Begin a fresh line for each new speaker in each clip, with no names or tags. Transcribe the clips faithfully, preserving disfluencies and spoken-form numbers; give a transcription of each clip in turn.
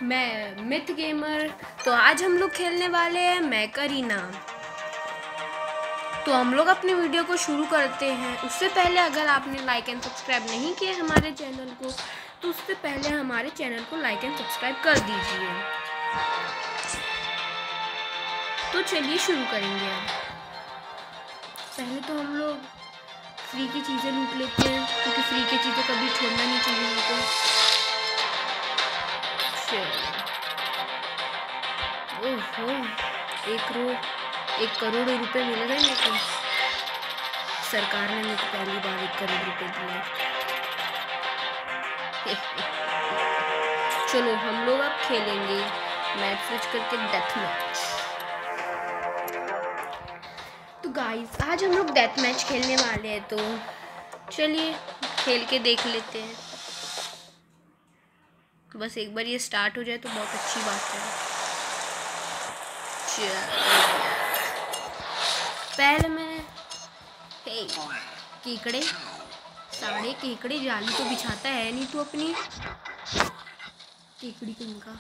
मैं myth gamer. तो आज हम लोग खेलने वाले हैं मैकरीना। तो हम लोग अपने वीडियो को शुरू करते हैं। उससे पहले अगर आपने लाइक एंड सब्सक्राइब नहीं किया हमारे चैनल को, तो उससे पहले हमारे चैनल को लाइक एंड सब्सक्राइब कर दीजिए। तो चलिए शुरू करेंगे। अब पहले तो हम लोग फ्री की चीज़ें लूट लेते हैं, क्योंकि फ्री की चीज़ें कभी छोड़ना नहीं चाहिए हमको। ओहो, एक करोड़ एक करोड़ रुपए मिल गए मेरे को। सरकार ने मेरे को पहली बार एक करोड़ रुपए दिए। चलो हम लोग अब खेलेंगे मैच स्विच करके डेथ मैच। तो गाइस आज हम लोग डेथ मैच खेलने वाले हैं, तो चलिए खेल के देख लेते हैं। बस एक बार ये स्टार्ट हो जाए तो बहुत अच्छी बात है। पहले मैं हे केकड़े साढ़े केकड़े जाली तो बिछाता है नहीं तू अपनी केकड़ी कहीं का।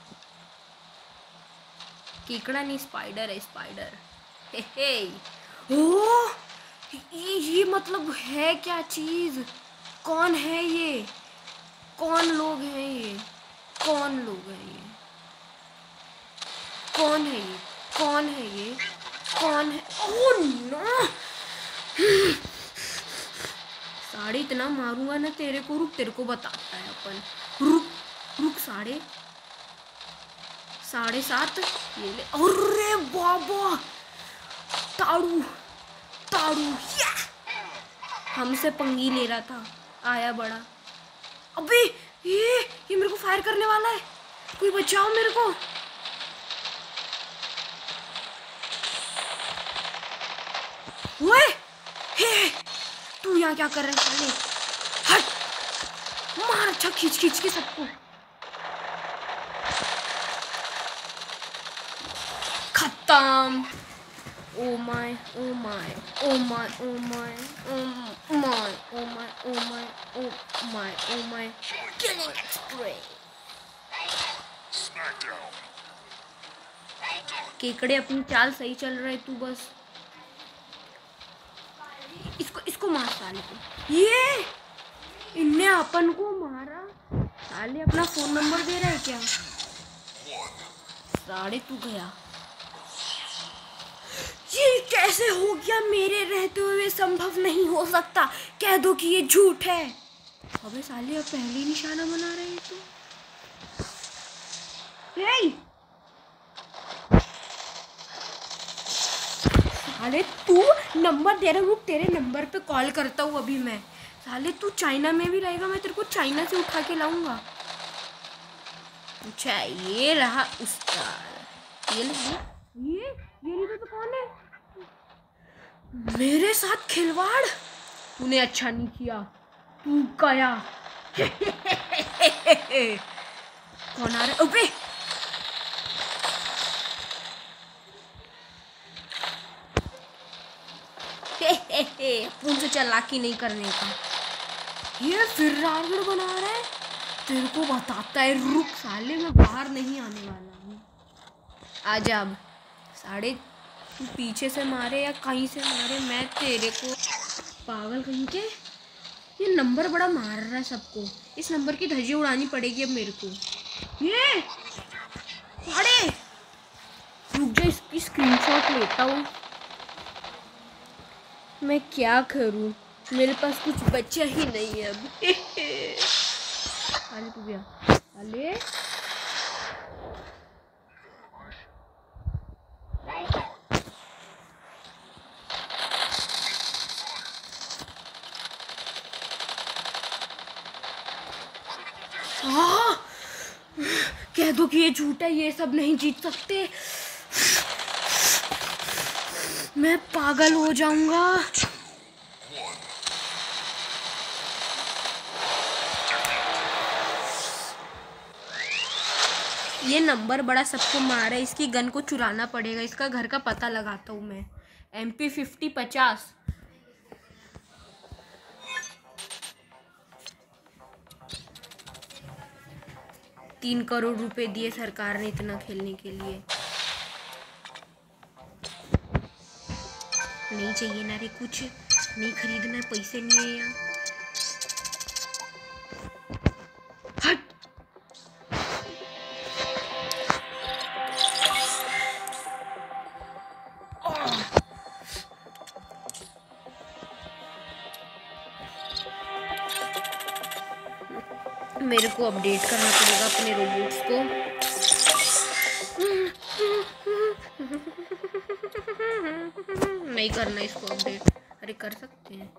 केकड़ा नहीं, स्पाइडर है, स्पाइडर। हे हे ओ ये, ये मतलब है क्या चीज? कौन है ये? कौन लोग हैं ये? कौन लोग हैं ये? कौन है ये? कौन है ये? कौन है? Oh no! साढ़े इतना मारूंगा ना तेरे को। रुक, तेरे को बताता है अपन। रुक रुक साढ़े साढ़े सात ये ले। अरे बाबा, ताड़ू ताड़ू हमसे पंगी ले रहा था, आया बड़ा। अबे ये ये मेरे को फायर करने वाला है। कोई बचाओ मेरे को। ओए हे, तू यहाँ क्या कर रहा है साले? हट, मार अच्छा खींच खींच के सबको। खत्म। Oh my oh my oh my oh my oh my oh my oh my oh my oh my killing spray. केकड़े अपनी चाल सही चल रहे, तू बस इसको इसको मार साले को। ये इनने अपन को मारा। साले अपना फोन नंबर दे रहा है क्या? साढ़े तू गया। ये कैसे हो गया? मेरे रहते हुए संभव नहीं हो सकता। कह दो कि ये झूठ है। अबे साले अब पहले निशाना बना रहे हैं तू। हे साले तू नंबर दे रहा हूँ, तेरे नंबर पे कॉल करता हूँ अभी मैं। साले तू चाइना में भी रहेगा, मैं तेरे को चाइना से उठा के लाऊंगा। अच्छा ये रहा उसका। ये ये ये नहीं तो कौन है? मेरे साथ खिलवाड़ तूने अच्छा नहीं किया, तू गया। कौन आ रहा है? अबे पून से चालाकी नहीं करने का। ये फिर रावण बना रहा है। तेरे को बताता है, रुक साले, मैं बाहर नहीं आने वाला हूँ। आजा अब। साढ़े तू पीछे से मारे या कहीं से मारे, मैं तेरे को पागल कहीं के। ये नंबर बड़ा मार रहा है सबको। इस नंबर की धज्जी उड़ानी पड़ेगी अब मेरे को। ये साढ़े रुक जा, इसकी स्क्रीनशॉट लेता हूँ। मैं क्या करूं, मेरे पास कुछ बचा ही नहीं है अब। आले तू गया। आले हाँ, कह दो कि ये झूठ है, ये सब नहीं जीत सकते। मैं पागल हो जाऊंगा। ये नंबर बड़ा सबको मारा है, इसकी गन को चुराना पड़ेगा। इसका घर का पता लगाता हूँ मैं। एम पी फिफ्टी पचास। तीन करोड़ रुपए दिए सरकार ने इतना खेलने के लिए। नहीं चाहिए ना रे, कुछ नहीं खरीदना, पैसे नहीं है यहाँ। हट। मेरे को अपडेट करना पड़ेगा अपने रोबोट्स को। नहीं करना इसको अपडेट। अरे कर सकते हैं।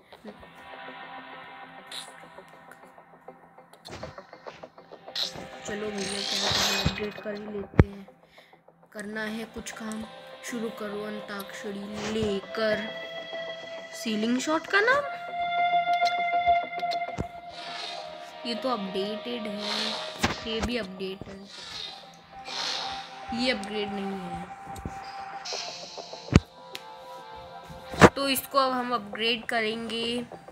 चलो भैया क्या करना, अपडेट कर ही लेते हैं। करना है कुछ काम। शुरू करो अंताक्षरी लेकर। सीलिंग शॉट का नाम ये तो अपडेटेड है, ये भी अपडेट है, ये अपग्रेड नहीं है। तो इसको अब हम अपग्रेड करेंगे।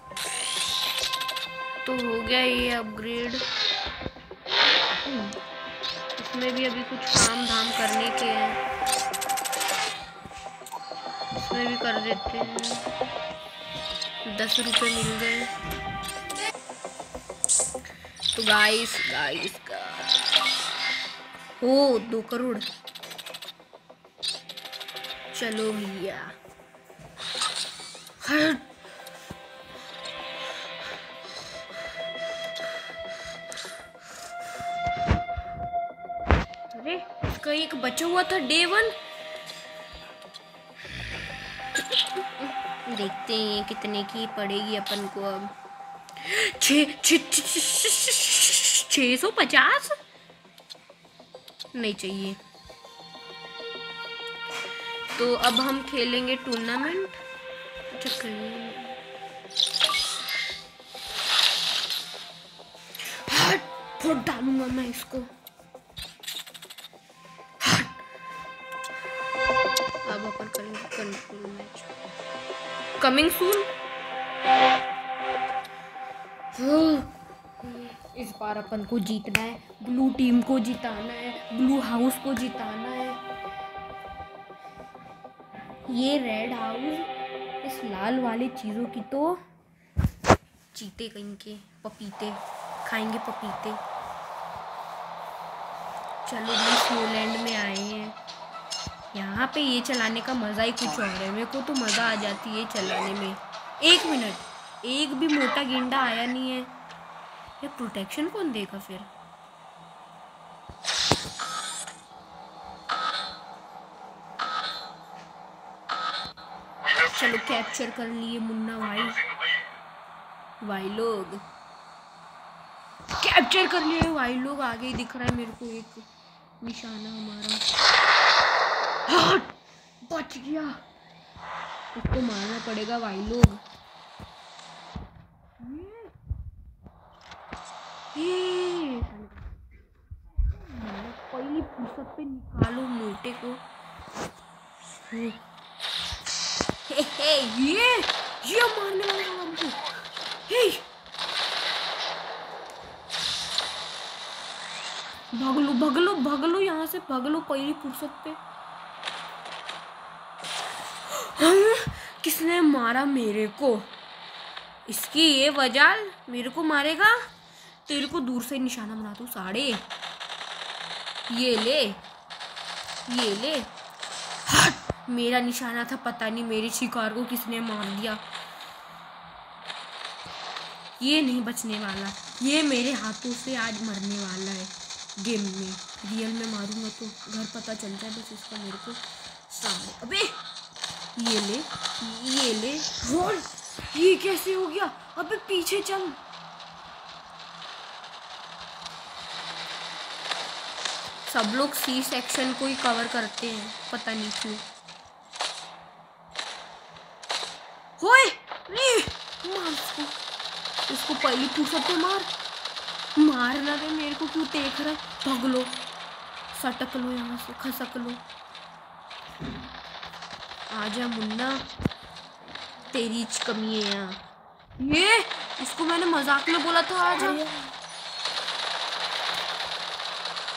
तो हो गया ये अपग्रेड। इसमें भी अभी कुछ काम धाम करने के हैं, इसमें भी कर देते हैं। दस रुपए मिल गए। तो गाइस गाइस का ओ दो करोड़। चलो भैया हट। अरे इसका एक बचा हुआ था डे वन। देखते हैं कितने की पड़ेगी अपन को अब। छः सौ पचास नहीं चाहिए। तो अब हम खेलेंगे टूर्नामेंट। हट फुट डालूंगा मैं इसको। अब अपन करेंगे कंट्रोल मैच। Coming soon. इस बार अपन को जीतना है, ब्लू टीम को जिताना है, ब्लू हाउस को जिताना है। ये रेड हाउस इस लाल वाली चीज़ों की तो चीते कहीं के पपीते खाएंगे पपीते। चलो भी स्नोलैंड में आए हैं। यहाँ पे ये चलाने का मज़ा ही कुछ और है। मेरे को तो मज़ा आ जाती है चलाने में। एक मिनट, एक भी मोटा गेंडा आया नहीं है। ये प्रोटेक्शन कौन देगा फिर? चलो कैप्चर कर लिए मुन्ना भाई। भाई लोग कैप्चर कर लिए भाई लोग। आगे ही दिख रहा है मेरे को एक निशाना हमारा। हट बच गया। इसको मारना पड़ेगा भाई लोग। ये पहली फुर्सत पे निकालो मोटे को। हे हे ये ये मारने वाला हमको। हे भगलो भगलो भगलो यहाँ से भगलो पहली फुर्सत पे। किसने मारा मेरे को? इसकी ये वजह मेरे को मारेगा। तेरे को दूर से निशाना बना दूं साढ़े। ये ले ये ले। हट मेरा निशाना था, पता नहीं मेरे शिकार को किसने मार दिया। ये नहीं बचने वाला, ये मेरे हाथों से आज मरने वाला है गेम में। रियल में मारूंगा तो घर पता चल जाए बस इसका मेरे को सामने। अबे ये ले ये ले। और ये कैसे हो गया? अबे पीछे चल। सब लोग सी सेक्शन को ही कवर करते हैं, पता नहीं क्यों। होए मार इसको, इसको पहली फुर्सत पे मार। मारना दे मेरे को, क्यों देख रहा है? भग लो, सटक लो यहाँ से, खसक लो। आजा मुन्ना, तेरी कमी है यहाँ। ये इसको मैंने मजाक में बोला था आजा।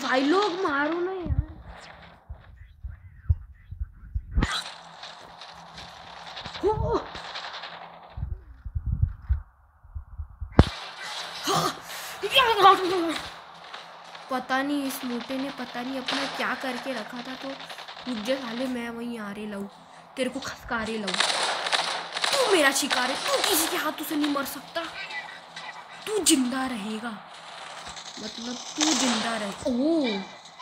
भाई लोग मारो ना यार। हो पता नहीं इस मोटे ने पता नहीं अपना क्या करके रखा था। तो रुक जा साले, मैं वहीं आ रही लाऊं, तेरे को खसका रही लाऊं। तू मेरा शिकार है, तू किसी के हाथों से नहीं मर सकता। तू जिंदा रहेगा, मतलब तू जिंदा रहे। ओह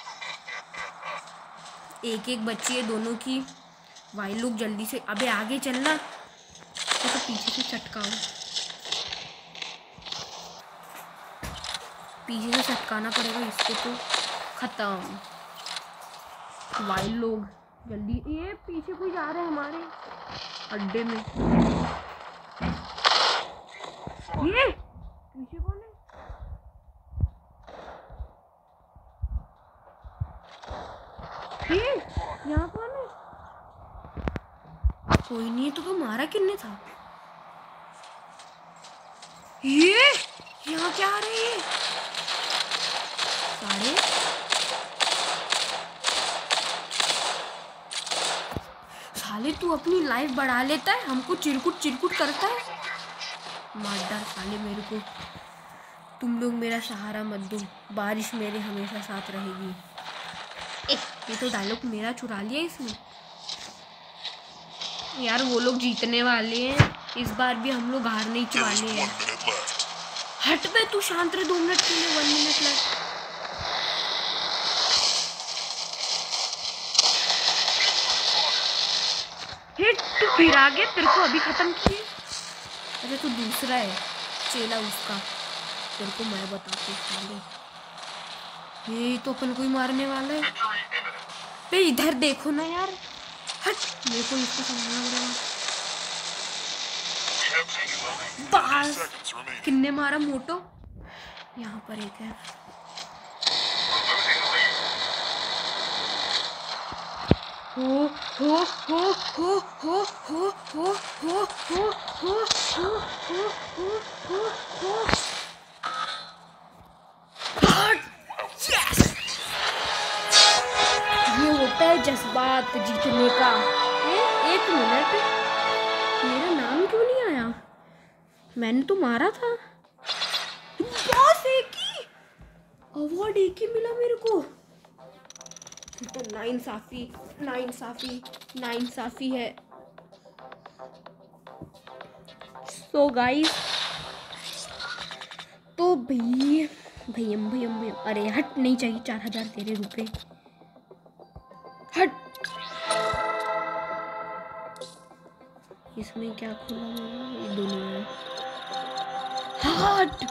एक एक बच्ची है दोनों की। भाई लोग जल्दी से, अबे आगे चलना, तो, तो पीछे से चटकाओ, पीछे से चटकाना पड़ेगा इसको। तो खत्म। भाई लोग जल्दी, ये पीछे कोई जा रहा है हमारे अड्डे में। ये पीछे कौन है? ये यहाँ कौन है? कोई नहीं है तो, तो मारा किसने था? ये यहाँ क्या आ रहे हैं सारे? साले तू अपनी लाइफ बढ़ा लेता है, हमको चिरकुट चिरकुट करता है। मार डाल साले मेरे को। तुम लोग मेरा सहारा मत दो, बारिश मेरे हमेशा साथ रहेगी। ए, ये तो डायलॉग मेरा चुरा लिया इसने। यार वो लोग जीतने वाले हैं, इस बार भी हम लोग हारने वाले हैं। हट बे तू, शांत रहे दो मिनट के लिए। वन मिनट लग। हिट तू फिर आ गया, तेरे को अभी खत्म किए। अरे तू दूसरा है चेला उसका, तेरे को मैं बताती हूँ। ये तो अपन को ही मारने वाला है। बे इधर देखो ना यार, हट, मेरे को इसको समझना पड़ेगा। बस किन्ने मारा मोटो? यहाँ पर एक है। हो हो हो हो हो हो हो हो हो हो हो हो हो हो हो। ये होता है जज्बात जीतने का। ए, एक मिनट, मेरा नाम क्यों नहीं आया? मैंने तो मारा था। बॉस एक ही अवार्ड, एक ही मिला मेरे को। तो नाइंसाफी नाइंसाफी नाइंसाफी है। सो गाइस, तो भैया भैयम भैयम भैयम, अरे हट, नहीं चाहिए चार हजार तेरे रुपए, हट। इसमें क्या खुला हुआ? ये दोनों है, हट।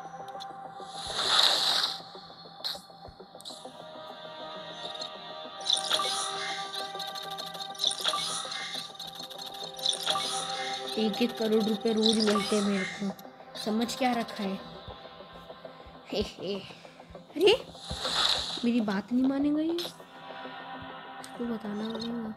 एक एक करोड़ रुपए रोज मिलते हैं मेरे को, समझ क्या रखा है? हे हे। अरे मेरी बात नहीं मानेगा ये, इसको बताना पड़ेगा।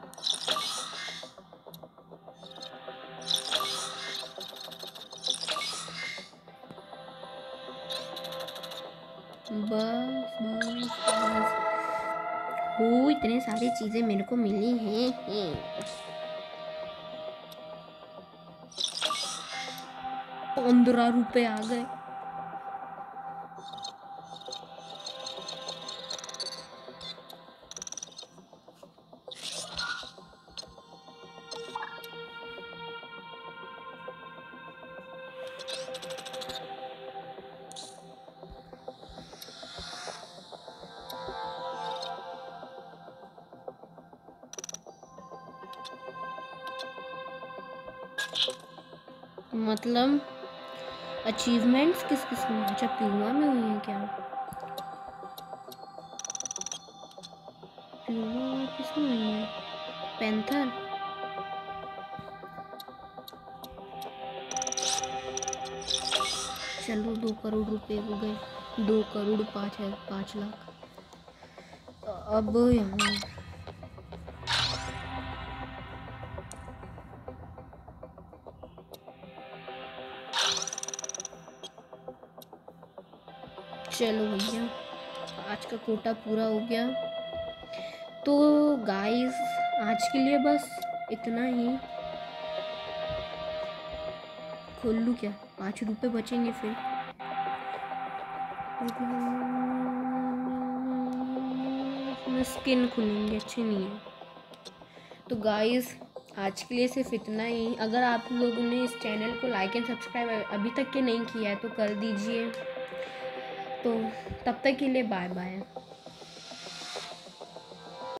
बस बस बस हो, इतने सारी चीजें मेरे को मिली हैं। पंद्रह रुपए आ गए। मतलब अचीवमेंट्स किस किस में? अच्छा प्यूमा में हुई है क्या? प्यूमा किस में हुई है? पैंथर। चलो दो करोड़ रुपए हो गए, दो करोड़ पाँच है पाँच लाख। अब यहाँ चलो भैया आज का कोटा पूरा हो गया। तो गाइस आज के लिए बस इतना ही। खोल लूँ क्या? पाँच रुपए बचेंगे फिर। स्किन खुलेंगे, अच्छे नहीं है। तो गाइस आज के लिए सिर्फ इतना ही। अगर आप लोगों ने इस चैनल को लाइक एंड सब्सक्राइब अभी तक के नहीं किया है तो कर दीजिए। तो तब तक के लिए बाय बाय।